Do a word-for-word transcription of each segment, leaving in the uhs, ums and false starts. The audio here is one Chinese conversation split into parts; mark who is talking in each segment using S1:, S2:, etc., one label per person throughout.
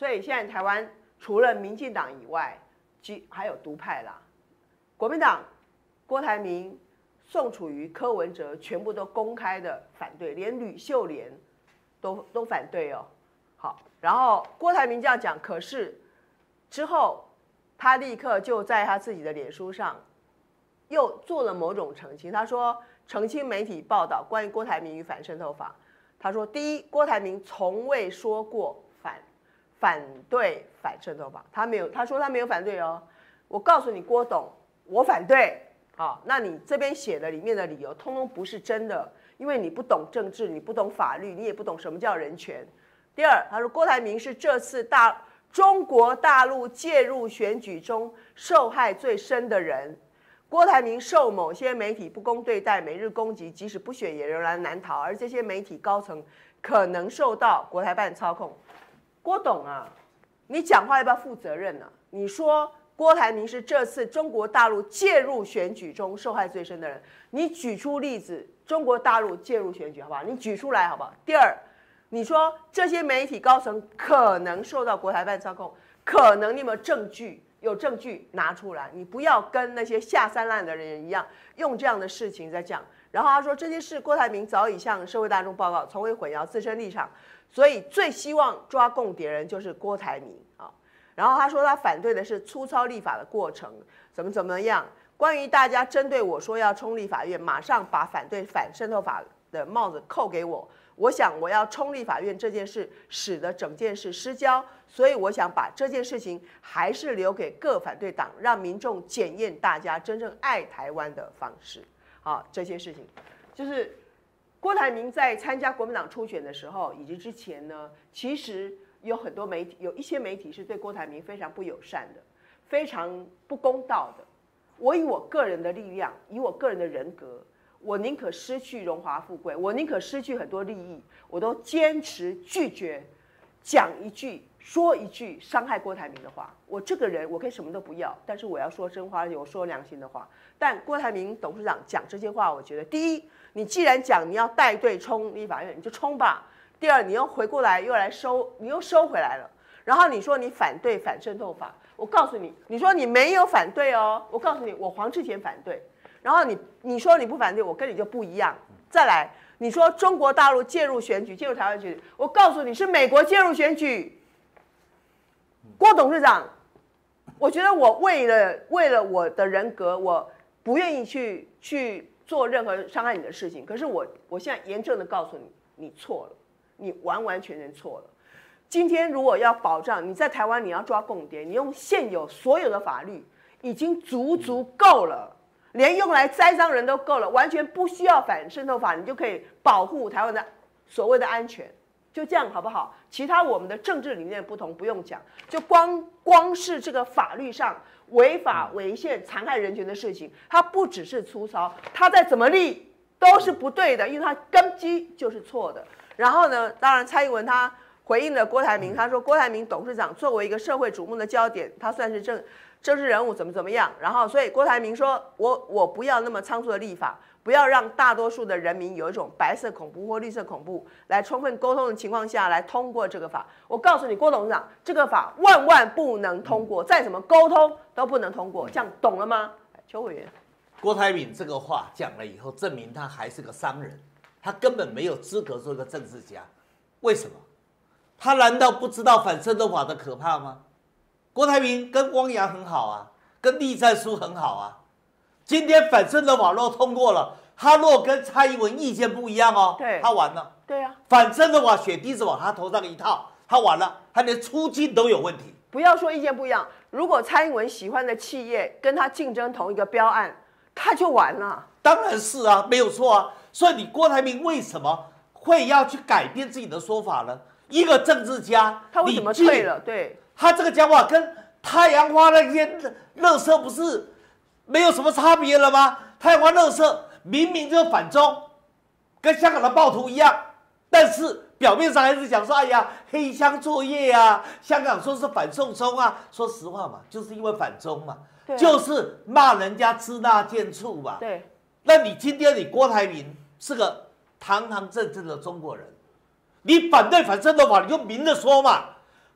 S1: 所以现在台湾除了民进党以外，即还有独派啦，国民党郭台铭、宋楚瑜、柯文哲全部都公开的反对，连吕秀莲都都反对哦。好，然后郭台铭这样讲，可是之后他立刻就在他自己的脸书上又做了某种澄清，他说澄清媒体报道关于郭台铭与反渗透法。他说，第一，郭台铭从未说过反反对反渗透法，他没有，他说他没有反对哦。我告诉你，郭董，我反对。好，那你这边写的里面的理由，通通不是真的，因为你不懂政治，你不懂法律，你也不懂什么叫人权。第二，他说郭台铭是这次大中国大陆介入选举中受害最深的人。郭台铭受某些媒体不公对待，每日攻击，即使不选也仍然难逃，而这些媒体高层可能受到国台办操控。郭董啊，你讲话要不要负责任啊？你说郭台铭是这次中国大陆介入选举中受害最深的人，你举出例子，中国大陆介入选举好不好？你举出来好不好？第二，你说这些媒体高层可能受到国台办操控，可能你有没有证据？有证据拿出来，你不要跟那些下三滥的人一样，用这样的事情在讲。然后他说这些事郭台铭早已向社会大众报告，从未混淆自身立场，所以最希望抓共谍人就是郭台铭啊。然后他说他反对的是粗糙立法的过程，怎么怎么样。关于大家针对我说要冲立法院，马上把反对反渗透法的帽子扣给我。我想我要冲立法院这件事，使得整件事失焦，所以我想把这件事情还是留给各反对党，让民众检验大家真正爱台湾的方式。好，这些事情就是郭台铭在参加国民党初选的时候，以及之前呢，其实有很多媒体，有一些媒体是对郭台铭非常不友善的，非常不公道的。我以我个人的力量，以我个人的人格，我宁可失去荣华富贵，我宁可失去很多利益，我都坚持拒绝讲一句、说一句伤害郭台铭的话。我这个人，我可以什么都不要，但是我要说真话，有说良心的话。但郭台铭董事长讲这些话，我觉得，第一，你既然讲你要带队冲立法院，你就冲吧；第二，你又回过来又来收，你又收回来了。然后你说你反对反渗透法，我告诉你，你说你没有反对哦，我告诉你，我黄志贤反对。然后你你说你不反对，我跟你就不一样。再来，你说中国大陆介入选举，介入台湾选举，我告诉你是美国介入选举。郭董事长，我觉得我为了为了我的人格，我不愿意去去做任何伤害你的事情。可是我我现在严正的告诉你，你错了，你完完全全错了。今天如果要保障你在台湾，你要抓共谍，你用现有所有的法律已经足足够了。连用来栽赃人都够了，完全不需要反渗透法，你就可以保护台湾的所谓的安全，就这样好不好？其他我们的政治理念不同不用讲，就光光是这个法律上违法违宪、残害人权的事情，它不只是粗糙，它再怎么立都是不对的，因为它根基就是错的。然后呢，当然蔡英文他回应了郭台铭，他说郭台铭董事长作为一个社会瞩目的焦点，他算是正。政治人物怎么怎么样，然后所以郭台铭说，我我不要那么仓促的立法，不要让大多数的人民有一种白色恐怖或绿色恐怖，来充分沟通的情况下来通过这个法。我告诉你，郭董事长，这个法万万不能通过，再怎么沟通都不能通过，这样懂了吗？邱委员，
S2: 郭台铭这个话讲了以后，证明他还是个商人，他根本没有资格做一个政治家。为什么？他难道不知道反渗透法的可怕吗？郭台铭跟汪洋很好啊，跟栗战书很好啊。今天反渗透法若通过了，他若跟蔡英文意见不一样哦，
S1: 对，
S2: 他完了。
S1: 对啊，
S2: 反渗透法血滴子往他头上一套，他完了，他连出境都有问题。
S1: 不要说意见不一样，如果蔡英文喜欢的企业跟他竞争同一个标案，他就完了。
S2: 当然是啊，没有错啊。所以你郭台铭为什么会要去改变自己的说法呢？一个政治家，
S1: 他为什么退了？对。
S2: 他这个讲法跟太阳花那些垃圾不是没有什么差别了吗？太阳花垃圾明明就是反中，跟香港的暴徒一样，但是表面上还是讲说，哎呀，黑箱作业啊，香港说是反送中啊。说实话嘛，就是因为反中嘛，啊、就是骂人家支那贱畜嘛。
S1: 对，
S2: 那你今天你郭台铭是个堂堂正正的中国人，你反对反渗透法，你就明着说嘛。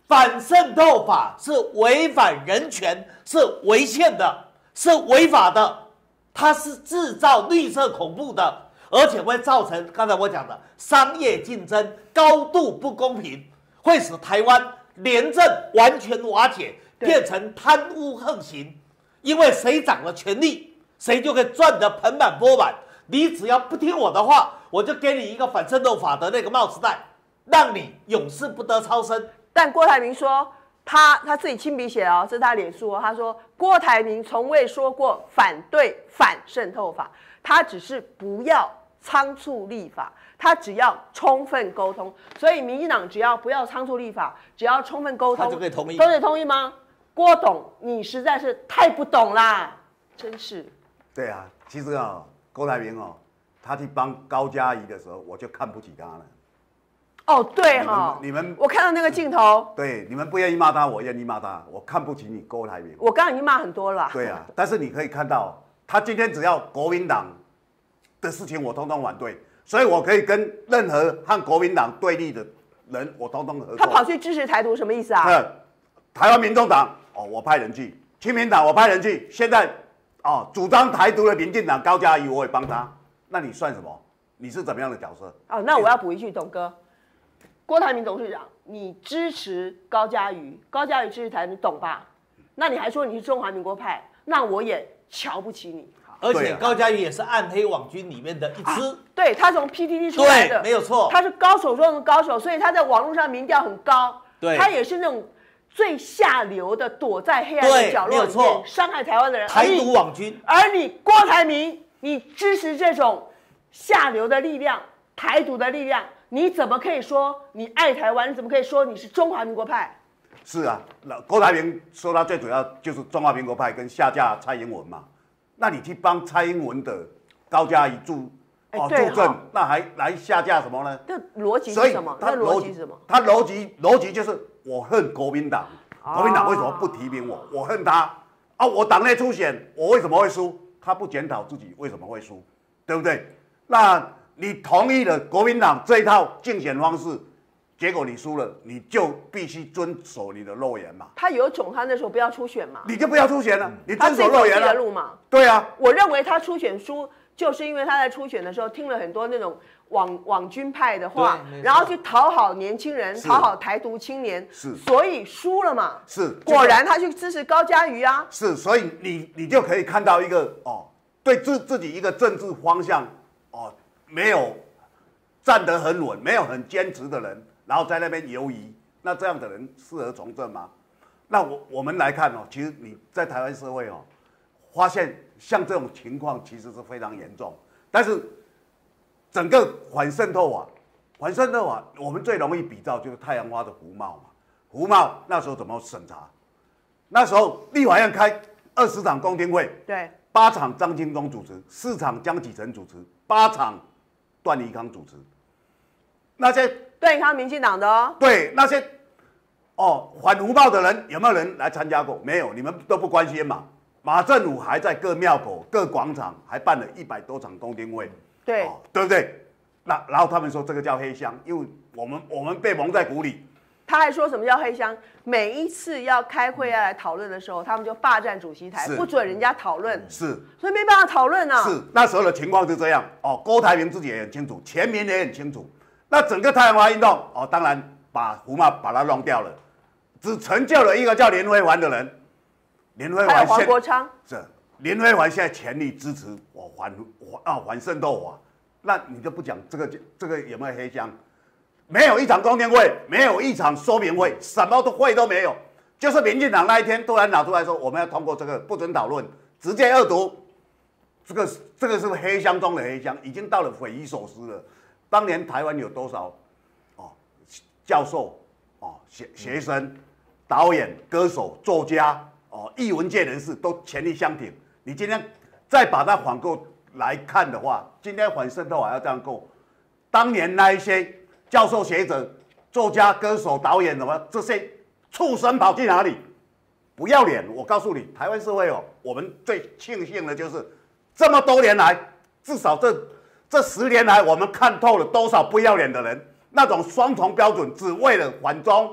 S2: 反渗透法是违反人权，是违宪的，是违法的，它是制造绿色恐怖的，而且会造成刚才我讲的商业竞争高度不公平，会使台湾廉政完全瓦解，变成贪污横行。因为谁掌了权力，谁就可以赚得盆满钵满。你只要不听我的话，我就给你一个反渗透法的那个帽子戴，让你永世不得超生。
S1: 但郭台铭说，他他自己亲笔写哦，这是他脸书哦，他说郭台铭从未说过反对反渗透法，他只是不要仓促立法，他只要充分沟通。所以民进党只要不要仓促立法，只要充分沟通，
S2: 他就可以同意，
S1: 都可以同意吗？郭董，你实在是太不懂啦，真是。
S3: 对啊，其实啊，郭台铭哦，他去帮高嘉瑜的时候，我就看不起他了。
S1: 哦，对哈、哦，
S3: 你们
S1: 我看到那个镜头，
S3: 对，你们不愿意骂他，我愿意骂他，我看不起你郭台铭。
S1: 我刚刚已经骂很多了。
S3: 对啊，但是你可以看到，他今天只要国民党的事情，我通通反对，所以我可以跟任何和国民党对立的人，我通通合作。
S1: 他跑去支持台独，什么意思啊？
S3: 台湾民众党哦，我派人去；亲民党我派人去。现在哦，主张台独的民进党高嘉瑜，我也帮他。那你算什么？你是怎么样的角色？
S1: 哦，那我要补一句，董哥。郭台铭董事长，你支持高嘉瑜，高嘉瑜支持台，你懂吧？那你还说你是中华民国派，那我也瞧不起你。
S2: 而且高嘉瑜也是暗黑网军里面的一支，
S1: 啊、对他从 P T T 出来的，
S2: 没有错，
S1: 他是高手中的高手，所以他在网络上民调很高。
S2: 对，
S1: 他也是那种最下流的，躲在黑暗的角落里面伤害台湾的人，
S2: 台独网军。
S1: 而你郭台铭，你支持这种下流的力量，台独的力量。你怎么可以说你爱台湾？你怎么可以说你是中华民国派？
S3: 是啊，郭台铭说他最主要就是中华民国派跟下架蔡英文嘛。那你去帮蔡英文的高嘉瑜助哦助阵，那还来下架什么呢？
S1: 这逻辑是什么？那逻辑是什么？
S3: 他逻辑逻辑就是我恨国民党，国民党为什么不提名我？我恨他啊！我党内初选，我为什么会输？他不检讨自己为什么会输，对不对？那。你同意了国民党这一套竞选方式，结果你输了，你就必须遵守你的诺言嘛。
S1: 他有种，他那时候不要出选嘛，
S3: 你就不要出选了，你遵守诺言了。
S1: 他自己走自己的路嘛。
S3: 对啊，
S1: 我认为他出选输，就是因为他在初选的时候听了很多那种网网军派的话，然后去讨好年轻人，讨好台独青年，
S3: 是，
S1: 所以输了嘛。
S3: 是，
S1: 果然他去支持高嘉瑜啊。
S3: 是，所以你你就可以看到一个哦，对自自己一个政治方向哦。没有站得很稳，没有很坚持的人，然后在那边游移，那这样的人适合从政吗？那我我们来看哦，其实你在台湾社会哦，发现像这种情况其实是非常严重。但是整个反渗透法，反渗透法我们最容易比照就是太阳花的胡茂嘛，胡茂那时候怎么审查？那时候立法院开二十场公听会，
S1: 对，
S3: 八场张清忠主持，四场江启臣主持，八场。段宜康主持，那些
S1: 段宜康民进党的哦，
S3: 对那些哦反胡茂的人有没有人来参加过？没有，你们都不关心嘛。马政府还在各庙口、各广场还办了一百多场公听会，
S1: 对、
S3: 哦，对不对？那然后他们说这个叫黑箱，因为我们我们被蒙在鼓里。
S1: 他还说什么叫黑箱？每一次要开会要来讨论的时候，他们就霸占主席台，不准人家讨论，
S3: 是，
S1: 所以没办法讨论啊。
S3: 是那时候的情况是这样哦，郭台铭自己也很清楚，全民也很清楚。那整个太阳花运动哦，当然把胡茂把它弄掉了，只成就了一个叫林辉环的人。林辉环，
S1: 黄国昌
S3: 是林辉环现在全力支持我反啊反渗透法，那你就不讲这个这个有没有黑箱？没有一场公听会，没有一场说明会，什么都会都没有。就是民进党那一天突然拿出来说，我们要通过这个不准讨论，直接二读。这个这个是黑箱中的黑箱，已经到了匪夷所思了。当年台湾有多少哦教授哦学学生、导演、歌手、作家哦艺文界人士都全力相挺。你今天再把它反过来看的话，今天反渗透法要这样过，当年那一些。教授、学者、作家、歌手、导演，什么这些畜生跑去哪里？不要脸！我告诉你，台湾社会哦，我们最庆幸的就是这么多年来，至少这这十年来，我们看透了多少不要脸的人，那种双重标准，只为了反中，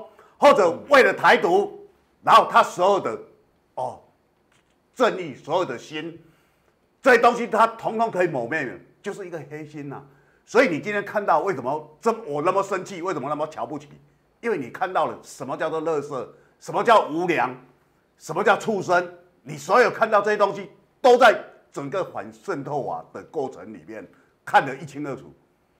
S3: 或者为了台独，然后他所有的哦正义、所有的心，这些东西他统统可以抹灭，就是一个黑心呐、啊。所以你今天看到为什么这我那么生气，为什么那么瞧不起？因为你看到了什么叫做垃圾，什么叫无良，什么叫畜生，你所有看到这些东西都在整个反渗透法的过程里面看得一清二楚。